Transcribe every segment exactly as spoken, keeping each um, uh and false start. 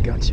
gotcha.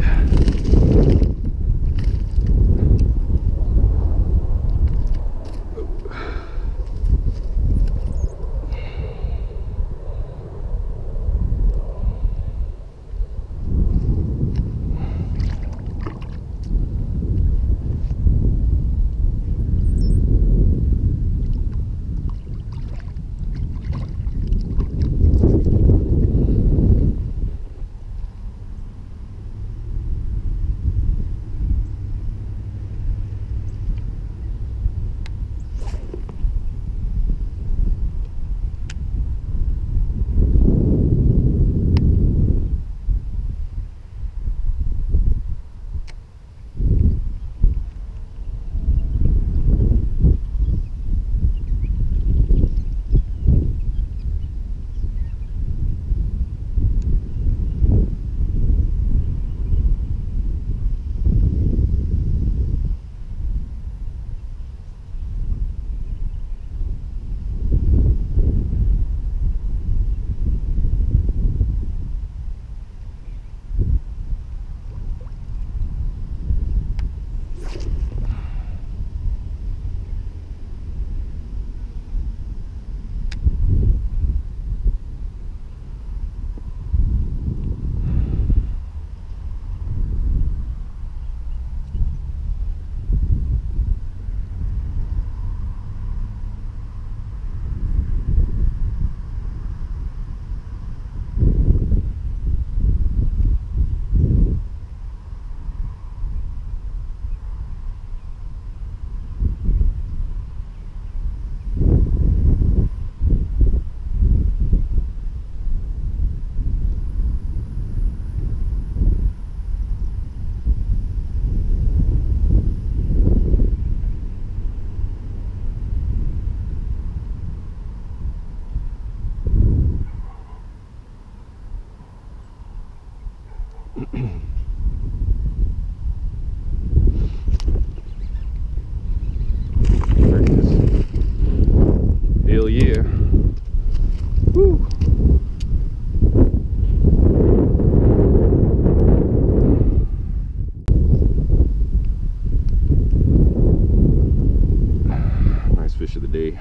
There it is. Hell yeah. Woo. Nice fish of the day.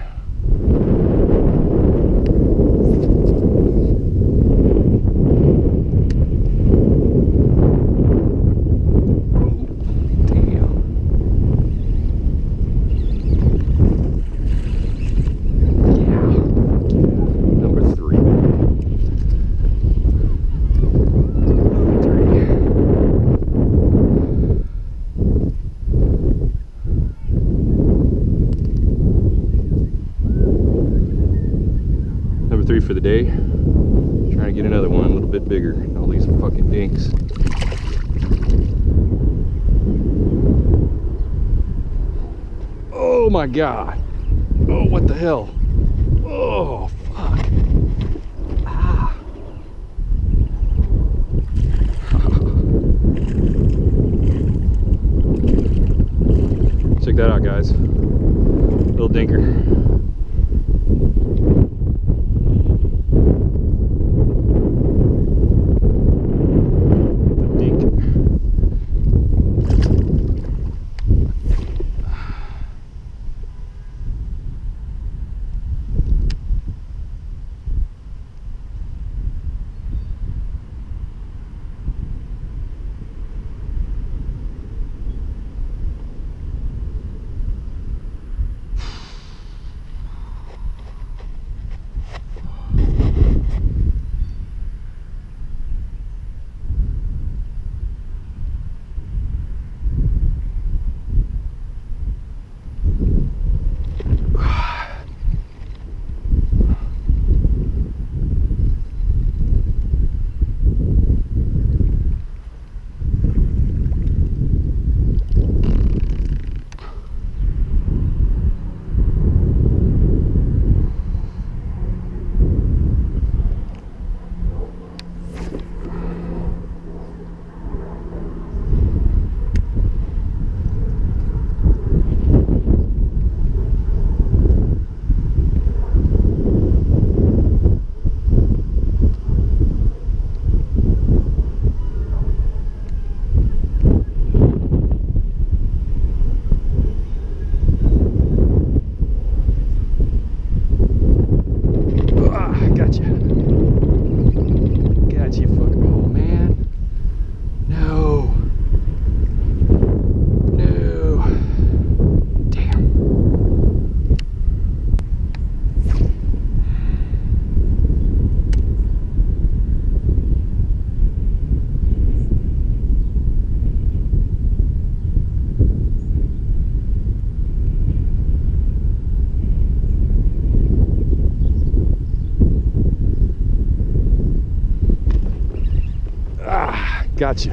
Three for the day. Trying to get another one a little bit bigger. All these fucking dinks. Oh my god. Oh, what the hell? Oh fuck. Ah. Check that out, guys. Little dinker. Gotcha.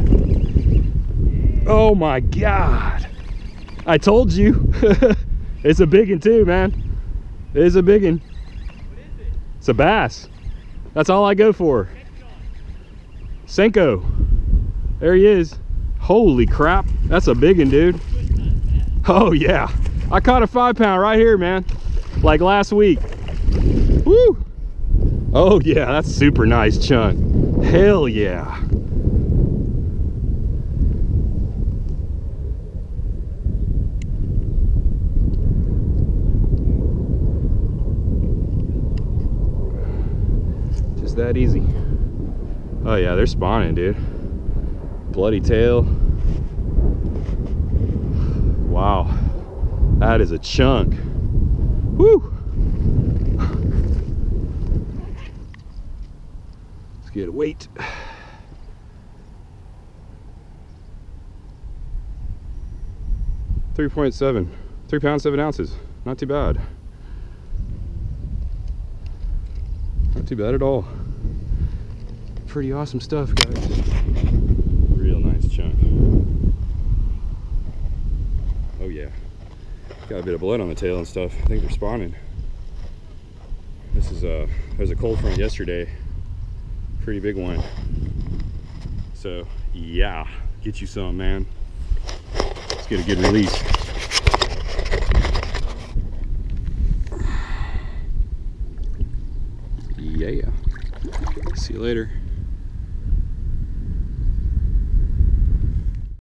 Oh my God. I told you. It's a big one too, man. It is a big one. What is it? It's a bass. That's all I go for. Senko. There he is. Holy crap. That's a big one, dude. Oh yeah. I caught a five pound right here, man. Like last week. Woo. Oh yeah, that's super nice chunk. Hell yeah. Just that easy. Oh yeah, they're spawning, dude. Bloody tail. Wow. That is a chunk. Woo. Let's get a weight. three point seven. Three pounds, seven ounces. Not too bad. Not too bad at all. Pretty awesome stuff, guys. Real nice chunk. Oh yeah. Got a bit of blood on the tail and stuff. I think they're spawning. This is a, there's a cold front yesterday. Pretty big one. So yeah, get you some, man. Let's get a good release. Yeah. See you later.